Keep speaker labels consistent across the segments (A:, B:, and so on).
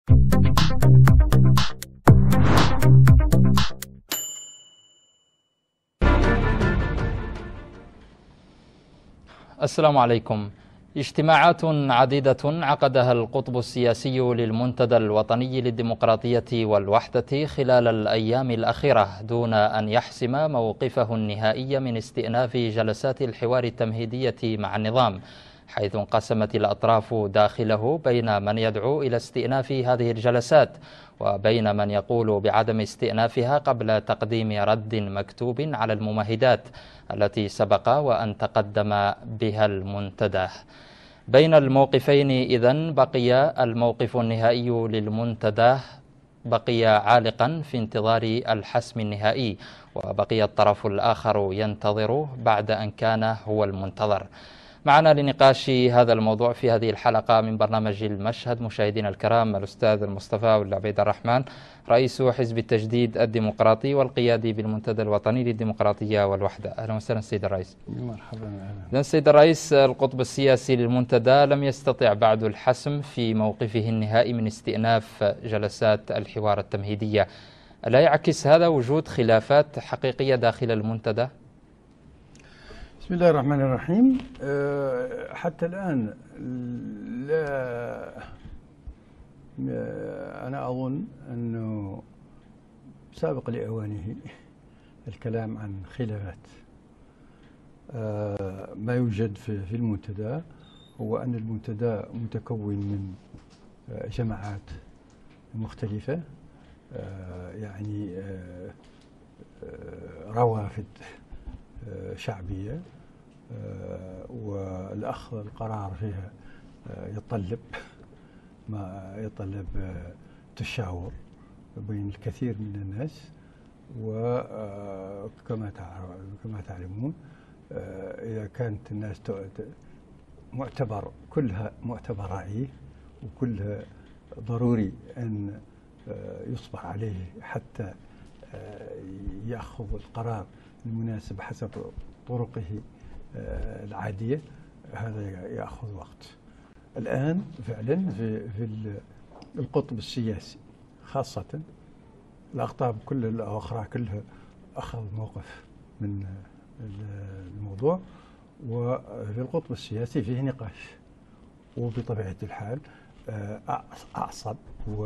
A: السلام عليكم. اجتماعات عديدة عقدها القطب السياسي للمنتدى الوطني للديمقراطية والوحدة خلال الأيام الأخيرة دون أن يحسم موقفه النهائي من استئناف جلسات الحوار التمهيدية مع النظام، حيث انقسمت الأطراف داخله بين من يدعو إلى استئناف هذه الجلسات وبين من يقول بعدم استئنافها قبل تقديم رد مكتوب على الممهدات التي سبق وأن تقدم بها المنتدى. بين الموقفين إذن بقي الموقف النهائي للمنتدى بقي عالقا في انتظار الحسم النهائي، وبقي الطرف الآخر ينتظر بعد أن كان هو المنتظر. معنا لنقاش هذا الموضوع في هذه الحلقة من برنامج المشهد مشاهدينا الكرام الأستاذ المصطفى والعبيد الرحمن، رئيس حزب التجديد الديمقراطي والقيادي بالمنتدى الوطني للديمقراطية والوحدة. أهلا وسهلا سيد الرئيس.
B: مرحبا.
A: إذن سيد الرئيس، القطب السياسي للمنتدى لم يستطع بعد الحسم في موقفه النهائي من استئناف جلسات الحوار التمهيدية. لا يعكس هذا وجود خلافات حقيقية داخل المنتدى؟
B: بسم الله الرحمن الرحيم. حتى الآن لا، أنا أظن أنه سابق لأوانه الكلام عن خلافات. ما يوجد في المنتدى هو أن المنتدى متكون من جماعات مختلفة، يعني روافد شعبية، والأخذ القرار فيها يتطلب تشاور بين الكثير من الناس. وكما تعلمون، إذا كانت الناس كلها معتبر رأيه وكلها ضروري أن يصبح عليه حتى يأخذ القرار المناسب حسب طرقه العادية، هذا يأخذ وقت. الآن فعلا في القطب السياسي خاصة الأقطاب كل الأخرى كلها أخذ موقف من الموضوع، وفي القطب السياسي فيه نقاش، وبطبيعة الحال أعصب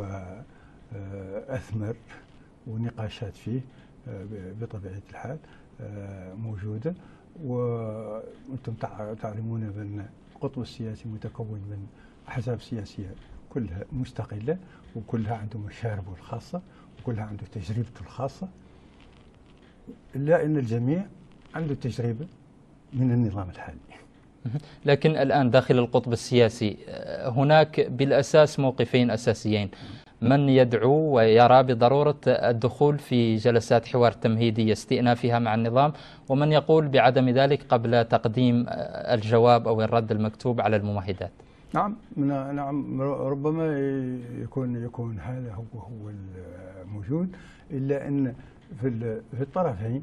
B: وأثمر، ونقاشات فيه بطبيعة الحال موجودة. وأنتم تعلمون بأن القطب السياسي متكون من أحزاب سياسية كلها مستقلة، وكلها عنده مشاربه الخاصة، وكلها عنده تجربته الخاصة، إلا أن الجميع عنده تجربة من النظام الحالي.
A: لكن الآن داخل القطب السياسي هناك بالأساس موقفين أساسيين: من يدعو ويرى بضرورة الدخول في جلسات حوار تمهيدية استئنافها مع النظام، ومن يقول بعدم ذلك قبل تقديم الجواب أو الرد المكتوب على الممهدات.
B: نعم، ربما يكون هذا هو الموجود، إلا أن في الطرفين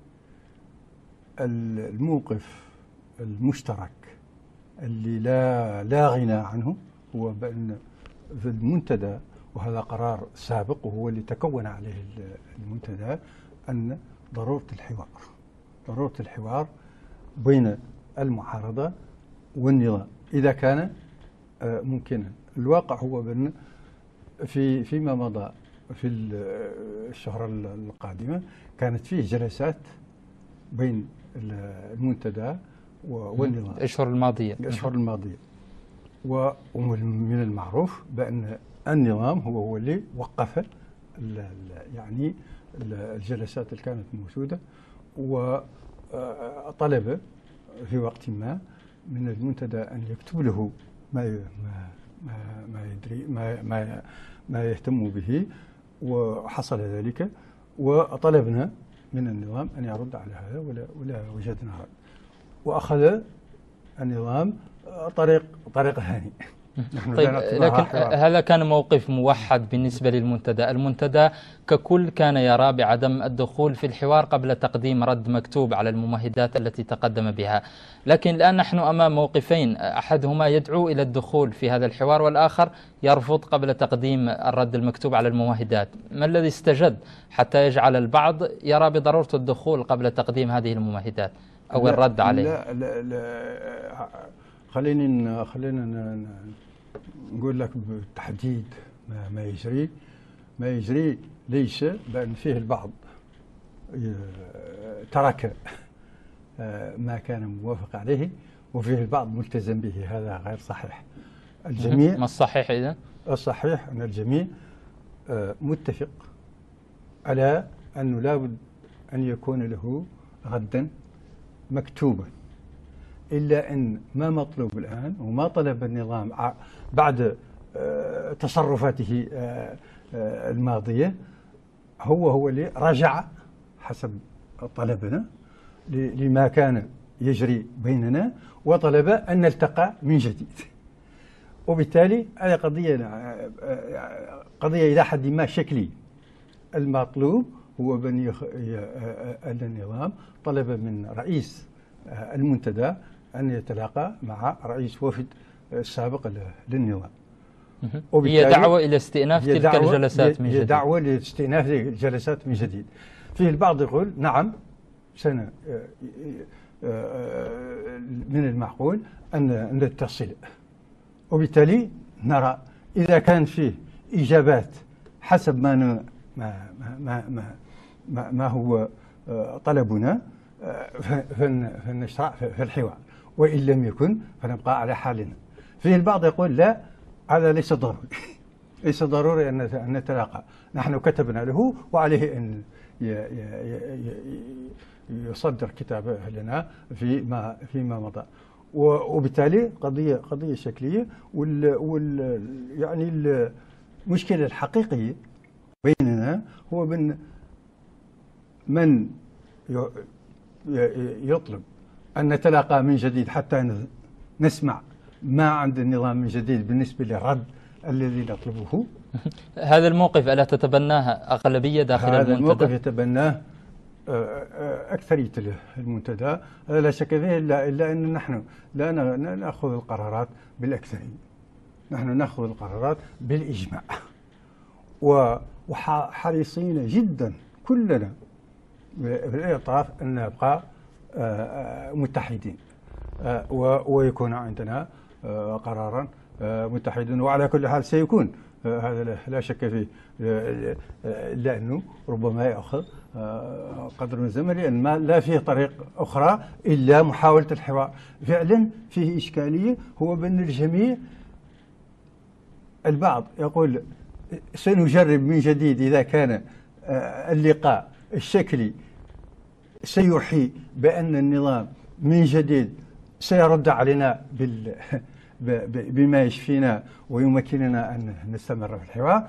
B: الموقف المشترك اللي لا غنى عنه هو بأن في المنتدى، وهذا قرار سابق وهو اللي تكون عليه المنتدى، أن ضرورة الحوار بين المعارضة والنظام إذا كان ممكنا. الواقع هو بأن فيما مضى في الشهر القادمة كانت فيه جلسات بين المنتدى والنظام
A: الأشهر
B: الماضية. ومن المعروف بأن النظام هو اللي وقف يعني الجلسات اللي كانت موجودة، وطلب في وقت ما من المنتدى أن يكتب له ما يدري ما يهتم به، وحصل ذلك. وطلبنا من النظام أن يرد على هذا ولا وجدنا رد، وأخذ النظام طريق هانئ
A: طيب، لكن هذا كان موقف موحد بالنسبة للمنتدى. المنتدى ككل كان يرى بعدم الدخول في الحوار قبل تقديم رد مكتوب على الممهدات التي تقدم بها، لكن الآن نحن أمام موقفين، أحدهما يدعو إلى الدخول في هذا الحوار والآخر يرفض قبل تقديم الرد المكتوب على الممهدات. ما الذي استجد حتى يجعل البعض يرى بضرورة الدخول قبل تقديم هذه الممهدات أو الرد عليها؟
B: لا خلينا نقول لك بالتحديد ما يجري ليس بأن فيه البعض ترك ما كان موافق عليه وفيه البعض ملتزم به، هذا غير صحيح. الجميع
A: ما الصحيح إذن؟
B: الصحيح أن الجميع متفق على أنه لابد أن يكون له ردا مكتوبا، إلا أن ما مطلوب الآن وما طلب النظام بعد تصرفاته الماضية هو اللي رجع حسب طلبنا لما كان يجري بيننا وطلب أن نلتقى من جديد. وبالتالي هذه قضية إلى حد ما شكلي. المطلوب هو أن النظام طلب من رئيس المنتدى أن يتلاقى مع رئيس وفد السابق للنظام.
A: هي دعوة إلى استئناف تلك الجلسات من جديد.
B: هي دعوة لاستئناف الجلسات من جديد. فيه البعض يقول نعم من المعقول أن نتصل، وبالتالي نرى إذا كان فيه إجابات حسب ما هو طلبنا فنشرع في الحوار، وإن لم يكن فنبقى على حالنا. فيه البعض يقول لا، هذا ليس ضروري ليس ضروري أن نتلاقى، نحن كتبنا له وعليه أن يصدر كتابه لنا فيما مضى. وبالتالي قضية شكلية. يعني المشكلة الحقيقية بيننا هو من يطلب أن نتلاقى من جديد حتى نسمع ما عند النظام من جديد بالنسبة للرد الذي نطلبه.
A: هذا الموقف ألا تتبناه أغلبية داخل المنتدى؟
B: هذا الموقف يتبناه أكثرية المنتدى لا شك فيه، إلا أن نحن لا نأخذ القرارات بالأكثرية، نحن نأخذ القرارات بالإجماع، وحريصين جدا كلنا في الإطراف أن نبقى متحدين ويكون عندنا قرارا متحدا. وعلى كل حال سيكون هذا لا شك فيه، لأنه ربما يأخذ قدر من الزمن، لأن ما لا فيه طريق أخرى إلا محاولة الحوار. فعلا فيه إشكالية، هو بأن الجميع، البعض يقول سنجرب من جديد إذا كان اللقاء الشكلي سيوحي بأن النظام من جديد سيرد علينا بما يشفينا ويمكننا أن نستمر في الحوار.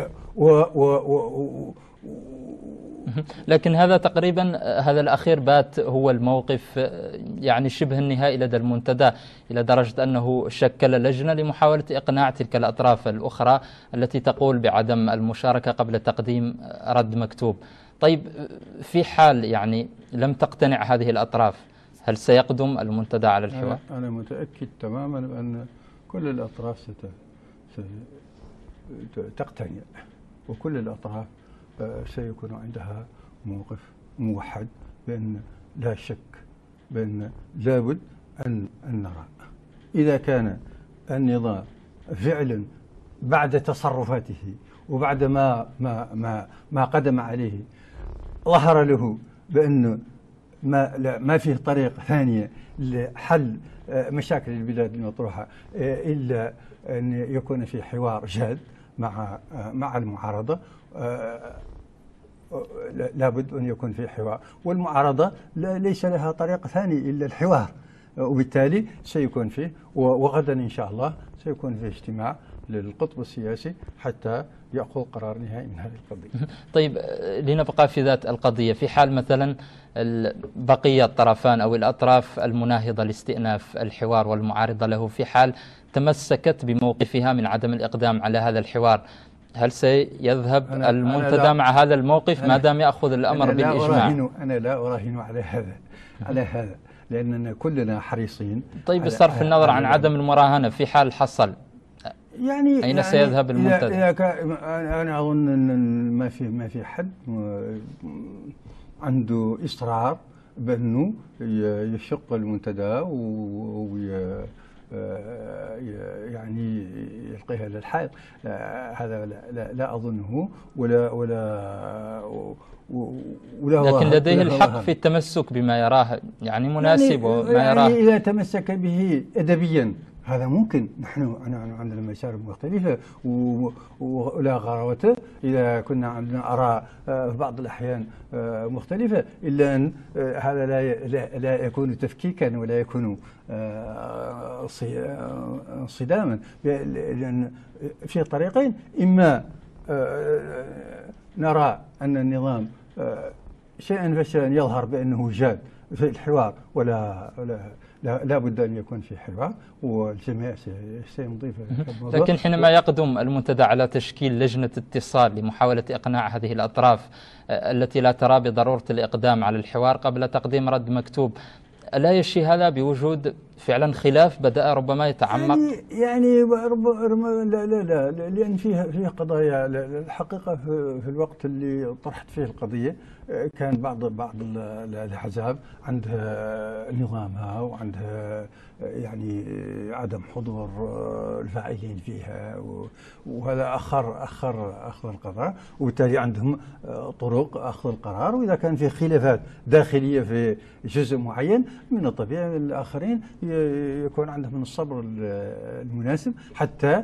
A: لكن هذا تقريبا، هذا الأخير بات هو الموقف يعني شبه النهائي لدى المنتدى، إلى درجة أنه شكل لجنة لمحاولة إقناع تلك الأطراف الأخرى التي تقول بعدم المشاركة قبل تقديم رد مكتوب. طيب، في حال يعني لم تقتنع هذه الأطراف، هل سيقدم المنتدى على الحوار؟
B: أنا متأكد تماما أن كل الأطراف ستقتنع، وكل الأطراف سيكون عندها موقف موحد بأن لا شك بأن لابد أن نرى إذا كان النظام فعلا بعد تصرفاته وبعد ما قدم عليه ظهر له بأن ما فيه طريق ثانية لحل مشاكل البلاد المطروحة إلا أن يكون في حوار جاد مع المعارضة. لابد أن يكون في حوار، والمعارضة ليس لها طريق ثاني إلا الحوار، وبالتالي سيكون فيه، وغدا إن شاء الله سيكون فيه اجتماع للقطب السياسي حتى يأخذ قرار نهائي من هذه القضية.
A: طيب، لنبقى في ذات القضية. في حال مثلا بقي الطرفان أو الأطراف المناهضة لاستئناف الحوار والمعارضة له، في حال تمسكت بموقفها من عدم الإقدام على هذا الحوار، هل سيذهب المنتدى مع هذا الموقف ما دام يأخذ الأمر بالإجماع؟
B: أنا لا أراهن على هذا لأننا كلنا حريصين.
A: طيب، بصرف النظر عن عدم المراهنة، في حال حصل أين سيذهب المنتدى؟
B: أنا أظن أن ما في حد عنده إصرار بأنه يشق المنتدى يعني يلقيها للحائط. هذا لا أظنه
A: لكن لديه الحق في التمسك بما يراه يعني مناسب وما يراه.
B: إذا تمسك به أدبيا هذا ممكن. نحن عندنا مشارب مختلفة ولا غراوة، إذا كنا عندنا آراء في بعض الأحيان مختلفة، إلا أن هذا لا يكون تفكيكا ولا يكون صداما، لأن في طريقين: إما نرى أن النظام شيئا فشيئا يظهر بأنه جاد في الحوار لا بد أن يكون في حوار والجميع سيمضي في الموضوع.
A: لكن حينما يقدم المنتدى على تشكيل لجنة اتصال لمحاولة إقناع هذه الأطراف التي لا ترى بضرورة الإقدام على الحوار قبل تقديم رد مكتوب، لا يشي هذا بوجود فعلا خلاف بدأ ربما يتعمق؟
B: يعني لا لأن فيها قضايا. الحقيقة في الوقت اللي طرحت فيه القضية كان بعض الأحزاب عندها نظامها وعندها يعني عدم حضور الفاعلين فيها، وهذا أخر أخذ القرار، وبالتالي عندهم طرق أخذ القرار. وإذا كان في خلافات داخلية في جزء معين، من الطبيعي الآخرين يكون عندهم من الصبر المناسب حتى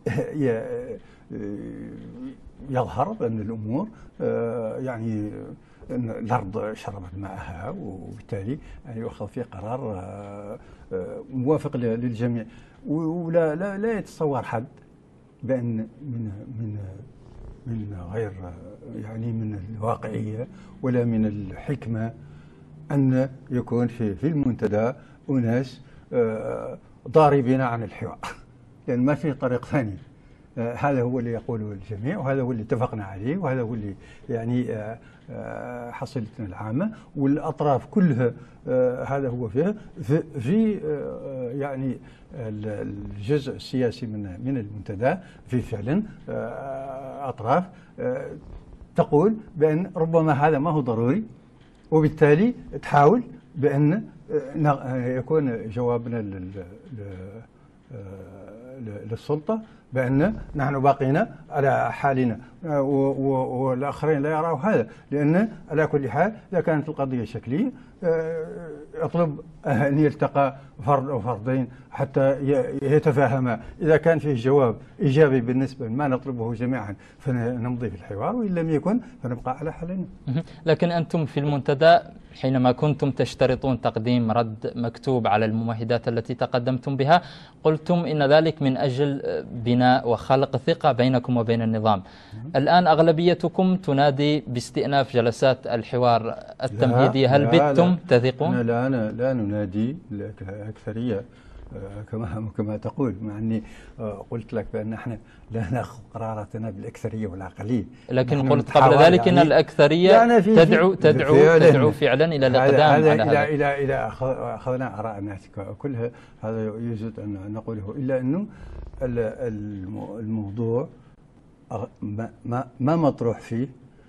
B: يظهر بأن الأمور يعني أن الأرض شربت ماءها، وبالتالي يعني يؤخذ فيه قرار موافق للجميع. ولا لا يتصور حد بأن من غير يعني من الواقعية ولا من الحكمة أن يكون في المنتدى أناس ضاربين عن الحوار، لأن ما في طريق ثاني. هذا هو اللي يقوله الجميع، وهذا هو اللي اتفقنا عليه، وهذا هو اللي يعني حصلتنا العامة والأطراف كلها. هذا هو في يعني الجزء السياسي من المنتدى في فعلا أطراف تقول بأن ربما هذا ما هو ضروري، وبالتالي تحاول بأن يكون جوابنا للسلطة بأن نحن باقين على حالنا، والآخرين لا يروا هذا. لأن على كل حال إذا كانت القضية شكلية أطلب أن يلتقى فرد أو فردين حتى يتفاهما. إذا كان فيه جواب إيجابي بالنسبة لما نطلبه جميعا فنمضي في الحوار، وإن لم يكن فنبقى على حالنا.
A: لكن أنتم في المنتدى حينما كنتم تشترطون تقديم رد مكتوب على الممهدات التي تقدمتم بها، قلتم إن ذلك من أجل بناء وخلق ثقة بينكم وبين النظام. الآن أغلبيتكم تنادي باستئناف جلسات الحوار التمهيدية، هل بتم تثقون؟
B: لا ننادي الأكثرية كما تقول، مع أني قلت لك بأن احنا لا نأخذ قراراتنا بالأكثرية والأقلية،
A: لكن قلت قبل ذلك أن الأكثرية يعني تدعو فعلا إلى الإقدام على هذا.
B: إلى أخذنا آراء الناس كلها، هذا يجوز أن نقوله، إلا أنه الموضوع ما مطروح فيه.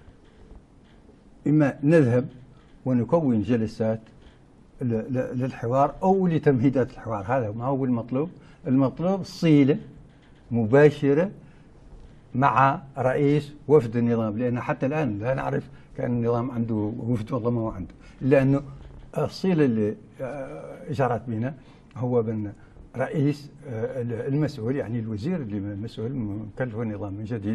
B: إما نذهب ونكون جلسات للحوار أو لتمهيدات الحوار، هذا ما هو المطلوب. المطلوب صلة مباشرة مع رئيس وفد النظام، لأن حتى الآن لا نعرف كان النظام عنده وفد والله ما هو عنده، إلا أنه الصلة اللي جرت بنا هو بأن رئيس المسؤول يعني الوزير اللي المسؤول مكلف النظام من جديد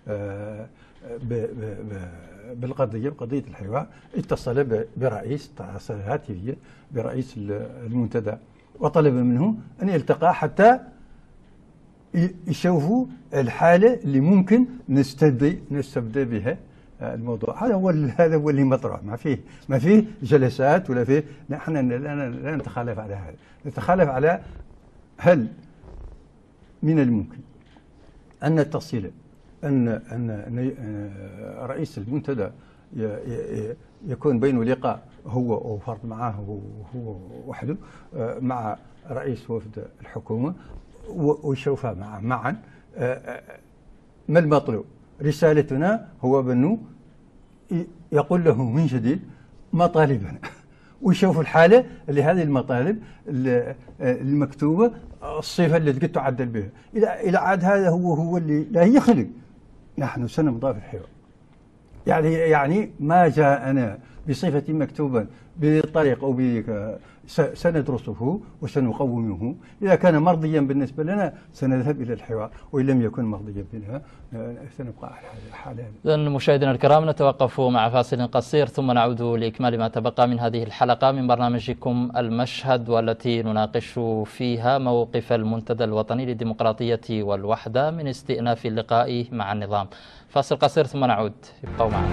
B: بقضية الحوار اتصل برئيس، اتصل هاتفيا برئيس المنتدى وطلب منه أن يلتقى حتى يشوفوا الحالة اللي ممكن نستبدي بها الموضوع. هذا هو اللي مطروح. ما فيه جلسات ولا فيه. نحن لا نتخالف على هذا، نتخالف على هل من الممكن أن نتصل أن رئيس المنتدى يكون بينه لقاء هو وفرد معه هو وحده مع رئيس وفد الحكومة ويشوفها معا. ما المطلوب؟ رسالتنا هو بأنه يقول له من جديد مطالبنا ويشوفوا الحالة اللي هذه المطالب المكتوبة الصفة اللي قد تعدل بها. إذا عاد هذا هو اللي لا يخلق، نحن سنمضي في الحوار. يعني ما جاءنا بصفة مكتوبة بطريق أو سندرسه وسنقومه. إذا كان مرضيا بالنسبة لنا سنذهب إلى الحوار، وإن لم يكن مرضيا بنا سنبقى على الحالة.
A: إذن مشاهدينا الكرام، نتوقف مع فاصل قصير ثم نعود لإكمال ما تبقى من هذه الحلقة من برنامجكم المشهد، والتي نناقش فيها موقف المنتدى الوطني للديمقراطية والوحدة من استئناف اللقاء مع النظام. فاصل قصير ثم نعود، ابقوا معنا.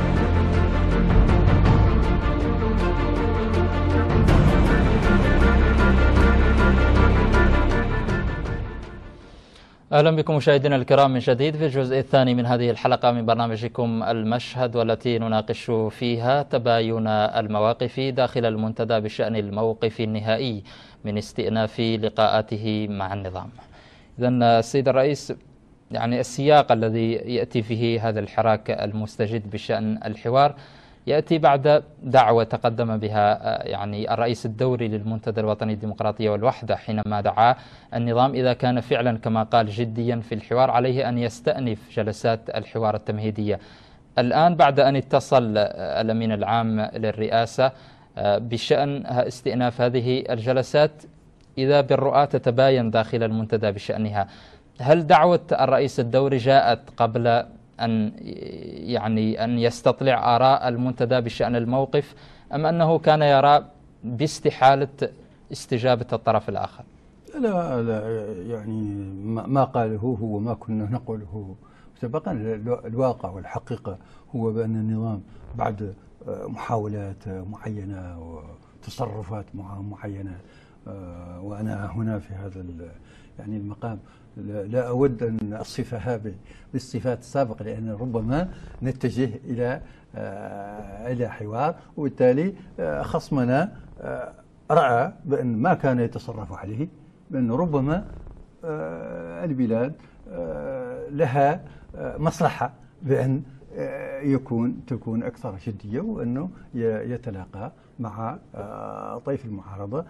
A: أهلا بكم مشاهدينا الكرام من جديد في الجزء الثاني من هذه الحلقة من برنامجكم المشهد، والتي نناقش فيها تباين المواقف داخل المنتدى بشأن الموقف النهائي من استئناف لقاءاته مع النظام. إذن السيد الرئيس، يعني السياق الذي يأتي فيه هذا الحراك المستجد بشأن الحوار يأتي بعد دعوة تقدم بها يعني الرئيس الدوري للمنتدى الوطني للديمقراطية والوحدة، حينما دعا النظام إذا كان فعلا كما قال جديا في الحوار عليه أن يستأنف جلسات الحوار التمهيدية. الآن بعد أن اتصل الأمين العام للرئاسة بشأن استئناف هذه الجلسات، إذا بالرؤى تتباين داخل المنتدى بشأنها. هل دعوة الرئيس الدوري جاءت قبل أن يستطلع آراء المنتدى بشأن الموقف، أم أنه كان يرى باستحالة استجابة الطرف الآخر؟
B: لا يعني ما قاله هو ما كنا نقوله سبقا. الواقع والحقيقة هو بأن النظام بعد محاولات معينة وتصرفات معينة، وأنا هنا في هذا يعني المقام لا أود أن أصفها بالصفات السابقة، لأن ربما نتجه إلى حوار، وبالتالي خصمنا رأى بأن ما كان يتصرف عليه، بأن ربما البلاد لها مصلحة بأن تكون أكثر جدية، وأنه يتلاقى مع طيف المعارضة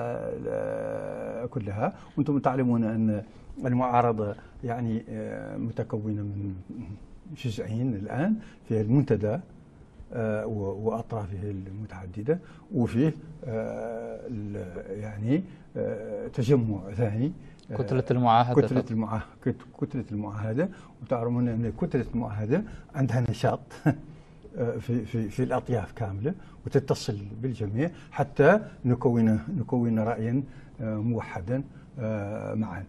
B: كلها. وأنتم تعلمون أن المعارضة يعني متكونة من جزئين الآن، في المنتدى وأطرافه المتعددة، وفيه يعني تجمع ثاني
A: كتلة المعاهدة.
B: كتلة المعاهدة. وتعلمون أن كتلة المعاهدة عندها نشاط في الأطياف كاملة، وتتصل بالجميع حتى نكون رأيا موحدا معا.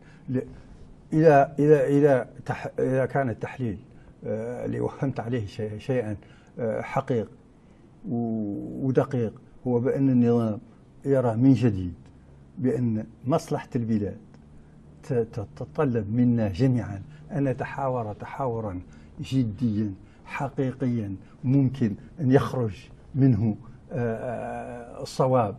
B: إذا كان التحليل اللي وهمت عليه شيئا حقيق ودقيق، هو بأن النظام يرى من جديد بأن مصلحة البلاد تتطلب منا جميعا أن نتحاور تحاورا جديا حقيقيا ممكن أن يخرج منه الصواب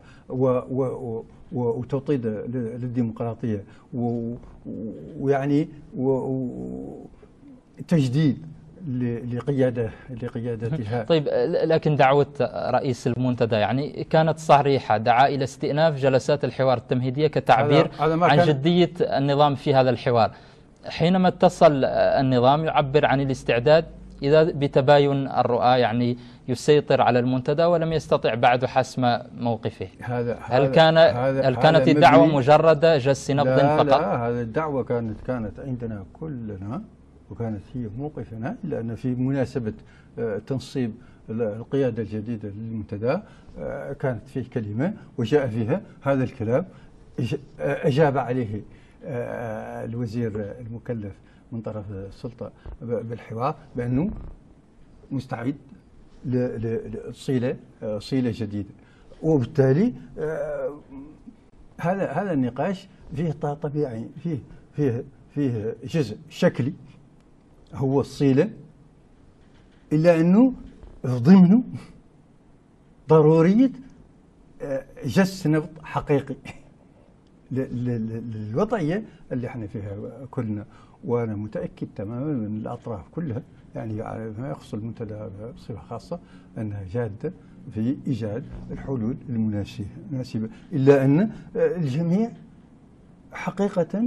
B: وتوطيد للديمقراطية، ويعني تجديد لقيادتها.
A: طيب، لكن دعوة رئيس المنتدى يعني كانت صريحة، دعا إلى استئناف جلسات الحوار التمهيدية كتعبير عن جدية النظام في هذا الحوار. حينما اتصل النظام يعبر عن الاستعداد إذا بتباين الرؤى يعني يسيطر على المنتدى ولم يستطع بعد حسم موقفه. هل كانت الدعوة مجرد جس نبض فقط؟
B: لا، هذه الدعوة كانت عندنا كلنا، وكانت هي موقفنا، لأن في مناسبة تنصيب القيادة الجديدة للمنتدى كانت فيه كلمة وجاء فيها هذا الكلام، أجاب عليه الوزير المكلف من طرف السلطة بالحوار بأنه مستعد لصيلة جديدة. وبالتالي هذا النقاش فيه طبيعي، فيه جزء شكلي هو الصيلة، إلا أنه ضمنه ضرورية جس نبض حقيقي للوضعية اللي احنا فيها كلنا. وأنا متأكد تماما من الأطراف كلها، يعني ما يخص المنتدى بصفة خاصة، أنها جادة في إيجاد الحلول المناسبة، إلا أن الجميع حقيقة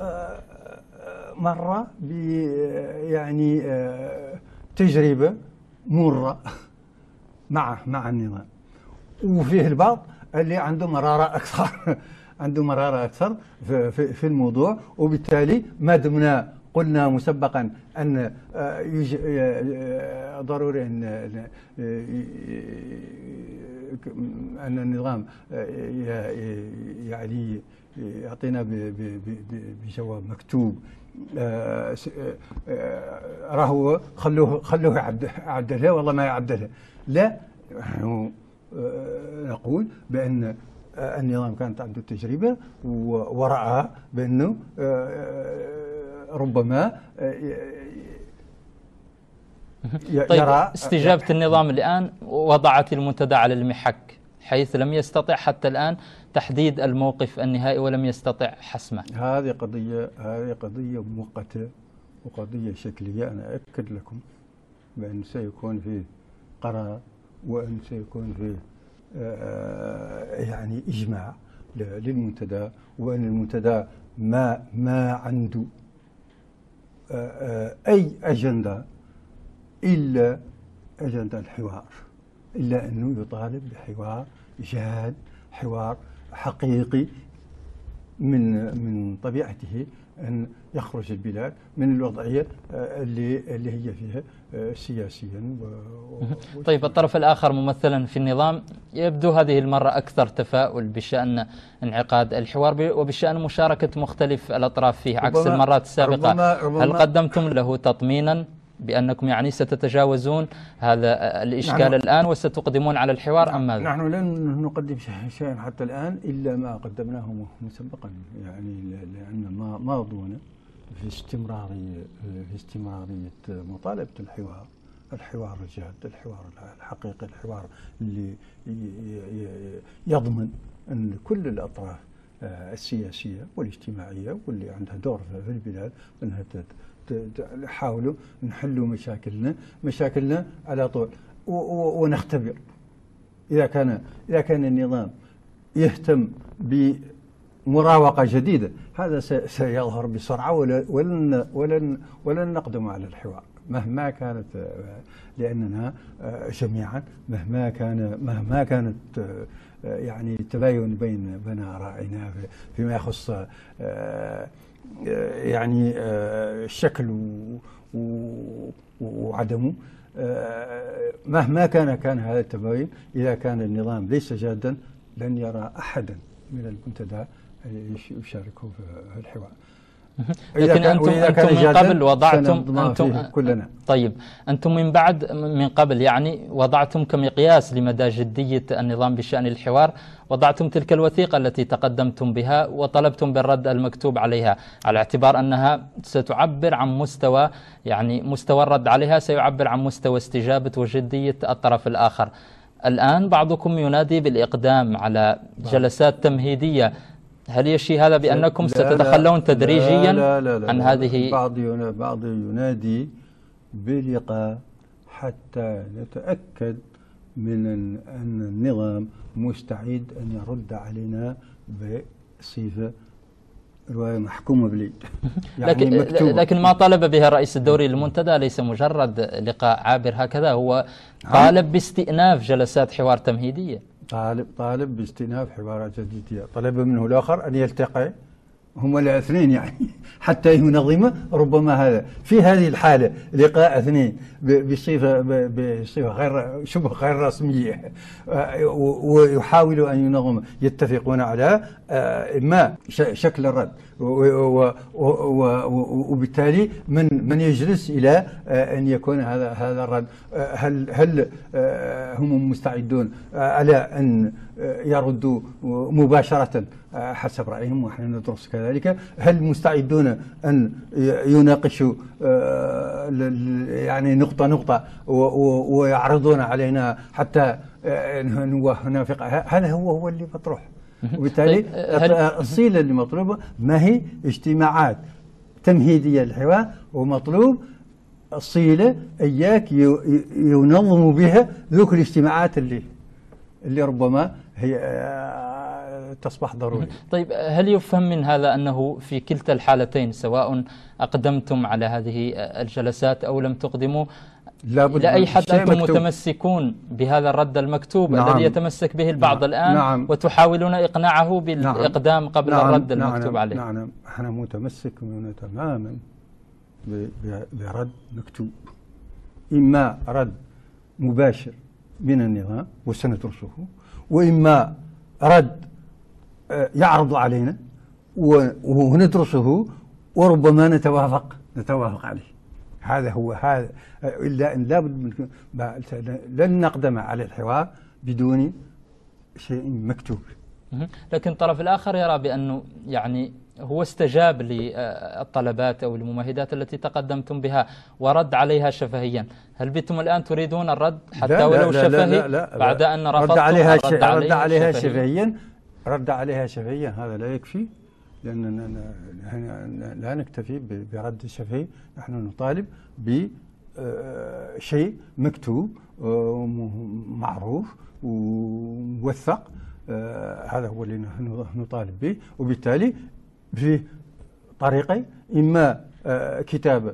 B: مر ب يعني تجربة مرة مع النظام، وفيه البعض اللي عنده مرارة أكثر عنده مرارة أكثر في الموضوع. وبالتالي ما دمنا قلنا مسبقا أن ضروري أن النظام يعني يعطينا بجواب مكتوب، راهو خلوه يعدلها، والله ما يعدلها. لا، نحن نقول بأن النظام كانت عنده تجربة ورأى بأنه ربما
A: طيب، استجابة النظام الآن وضعت المنتدى على المحك، حيث لم يستطع حتى الآن تحديد الموقف النهائي ولم يستطع حسمه.
B: هذه قضية مؤقتة وقضية شكلية. أنا أؤكد لكم بأن سيكون فيه قرار، وأن سيكون فيه يعني إجماع للمنتدى، وأن المنتدى ما عنده أي أجندة إلا أجندة الحوار، إلا أنه يطالب بحوار جاد، حوار حقيقي من طبيعته أن يخرج البلاد من الوضعية اللي هي فيها سياسيا.
A: طيب، الطرف الآخر ممثلا في النظام يبدو هذه المرة أكثر تفاؤل بشأن انعقاد الحوار وبشأن مشاركة مختلف الأطراف فيه عكس المرات السابقة. ربما هل قدمتم له تطمينا بأنكم يعني ستتجاوزون هذا الإشكال الآن وستقدمون على الحوار أم ماذا؟
B: نحن لن نقدم شيئا حتى الآن إلا ما قدمناه مسبقا، يعني لأن ماضونا في استمرارية مطالبة الحوار الجاد، الحوار الحقيقي، الحوار اللي يضمن أن كل الأطراف السياسية والاجتماعية واللي عندها دور في البلاد أنها نحاولوا نحلوا مشاكلنا على طول، ونختبر إذا كان النظام يهتم بمراوغة جديدة، هذا سيظهر بسرعة، ولن نقدم على الحوار مهما كانت، لأننا جميعا مهما كانت يعني التباين بين آرائنا فيما يخص يعني الشكل وعدمه، مهما كان هذا التباين، إذا كان النظام ليس جادا لن يرى أحدا من المنتدى يشاركه في الحوار.
A: لكن أنتم من قبل وضعتم
B: كلنا.
A: طيب، أنتم من قبل يعني وضعتم كمقياس لمدى جدية النظام بشأن الحوار، وضعتم تلك الوثيقة التي تقدمتم بها وطلبتم بالرد المكتوب عليها، على اعتبار أنها ستعبر عن مستوى الرد عليها سيعبر عن مستوى استجابة وجدية الطرف الآخر. الآن بعضكم ينادي بالإقدام على جلسات تمهيدية، هل يشي هذا بأنكم ستتخلون تدريجيا عن هذه؟
B: بعض ينادي بلقاء حتى نتأكد من أن النظام مستعد أن يرد علينا بصفة رواية محكومة باليد.
A: يعني لكن ما طالب بها الرئيس الدوري للمنتدى ليس مجرد لقاء عابر هكذا، هو طالب باستئناف جلسات حوار تمهيدية.
B: طالب باستئناف حوارات جديدة، طلب منه الآخر أن يلتقي هم الاثنين يعني حتى ينظم ربما هذا في هذه الحالة لقاء اثنين بصفة شبه غير رسمية، ويحاولوا أن ينظموا، يتفقون على ما شكل الرد وبالتالي من يجلس إلى أن يكون هذا الرد. هل هم مستعدون على أن يردوا مباشرة حسب رأيهم، ونحن ندرس كذلك؟ هل مستعدون أن يناقشوا يعني نقطة نقطة ويعرضون علينا حتى نوافق؟ هذا هو اللي مطروح. وبالتالي الصيغة اللي مطلوبة ما هي اجتماعات تمهيدية للحوار، ومطلوب الصيغة إياك ينظم بها ذوك الاجتماعات اللي ربما هي تصبح ضروري.
A: طيب، هل يفهم من هذا أنه في كلتا الحالتين سواء أقدمتم على هذه الجلسات أو لم تقدموا، إلى أي حد أنتم متمسكون بهذا الرد المكتوب الذي يتمسك به البعض الآن وتحاولون إقناعه بالإقدام قبل الرد المكتوب عليه؟
B: نعم، احنا متمسكون تماما برد مكتوب، إما رد مباشر من النظام وسندرسه، وإما رد يعرض علينا وندرسه وربما نتوافق عليه. هذا هو هذا، إلا أن لابد لن نقدم على الحوار بدون شيء مكتوب.
A: لكن الطرف الآخر يرى بأنه يعني هو استجاب للطلبات أو الممهدات التي تقدمتم بها ورد عليها شفهيا. هل بتم الآن تريدون الرد حتى ولو شفهي بعد أن رفضتم
B: رد عليها شفهيا؟ رد عليها شفهيا هذا لا يكفي، لأننا لا نكتفي برد شفهي، نحن نطالب بشيء مكتوب معروف وموثق. هذا هو اللي نطالب به. وبالتالي في طريقين: إما كتابة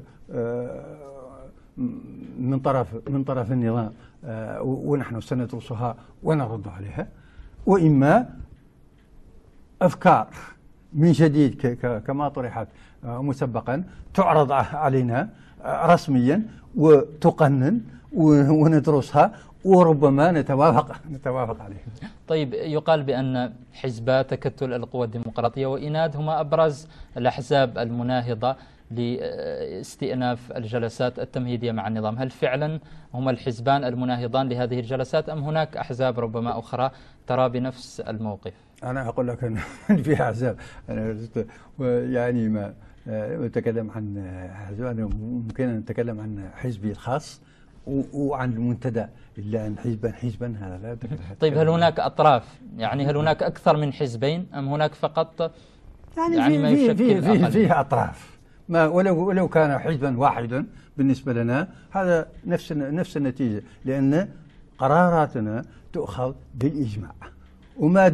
B: من طرف النظام ونحن سندرسها ونرد عليها، وإما أفكار من جديد كما طرحت مسبقا تعرض علينا رسميا وتقنن وندرسها وربما نتوافق عليها.
A: طيب، يقال بأن حزب تكتل القوى الديمقراطية وإناد هما أبرز الأحزاب المناهضة لاستئناف الجلسات التمهيدية مع النظام. هل فعلا هما الحزبان المناهضان لهذه الجلسات أم هناك أحزاب ربما أخرى ترى بنفس الموقف؟
B: أنا أقول لك أن في أحزاب، أنا يعني ما نتكلم عن أحزاب، ممكن أن نتكلم عن حزبي الخاص وعن المنتدى، إلا أن حزبا هذا لا أتكلم.
A: طيب، هل هناك أطراف؟ يعني هل هناك أكثر من حزبين أم هناك فقط
B: يعني ما يشكل فيه أطراف؟ ما ولو كان حزبا واحدا بالنسبة لنا هذا نفس النتيجة، لأن قراراتنا تؤخذ بالإجماع، وما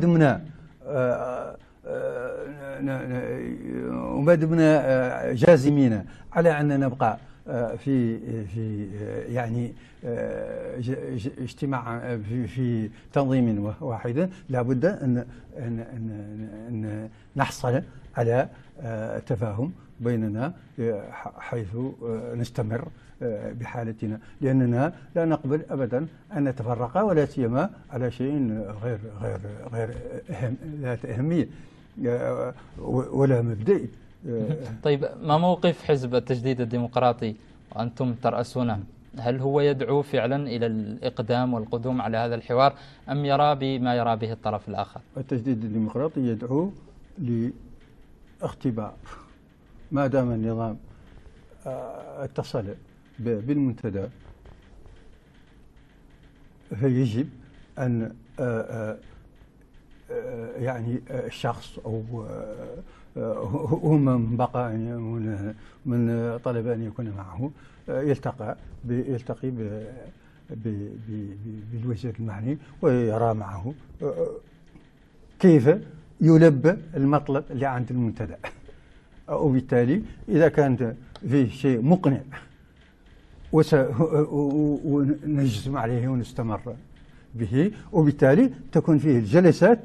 B: دمنا جازمين على أن نبقى في يعني اجتماع في تنظيم واحد، لابد أن نحصل على تفاهم بيننا حيث نستمر بحالتنا، لأننا لا نقبل أبدا أن نتفرق، ولا سيما على شيء غير ذات أهمية ولا مبدئي.
A: طيب، ما موقف حزب التجديد الديمقراطي وأنتم ترأسونه؟ هل هو يدعو فعلا إلى الإقدام والقدوم على هذا الحوار أم يرى بما يرى به الطرف الآخر؟
B: التجديد الديمقراطي يدعو لاختبار، ما دام النظام اتصل بالمنتدى فيجب أن يعني الشخص أو هم من بقى من طلب أن يكون معه يلتقي بالوزير المعني ويرى معه كيف يلبى المطلب اللي عند المنتدى، وبالتالي إذا كان فيه شيء مقنع ونجزم عليه ونستمر به، وبالتالي تكون فيه الجلسات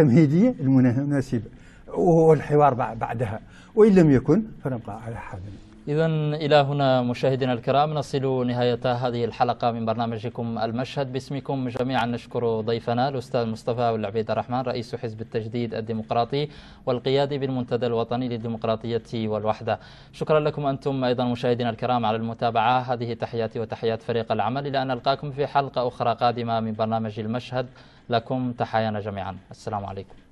B: التمهيدية المناسبة والحوار بعدها، وإن لم يكن فنبقى على حالنا.
A: إذا إلى هنا مشاهدينا الكرام نصل نهاية هذه الحلقة من برنامجكم المشهد. باسمكم جميعا نشكر ضيفنا الأستاذ مصطفى والعبيد الرحمن رئيس حزب التجديد الديمقراطي والقيادي بالمنتدى الوطني للديمقراطية والوحدة. شكرا لكم أنتم أيضا مشاهدينا الكرام على المتابعة. هذه تحياتي وتحيات فريق العمل إلى أن نلقاكم في حلقة أخرى قادمة من برنامج المشهد. لكم تحايانا جميعا. السلام عليكم.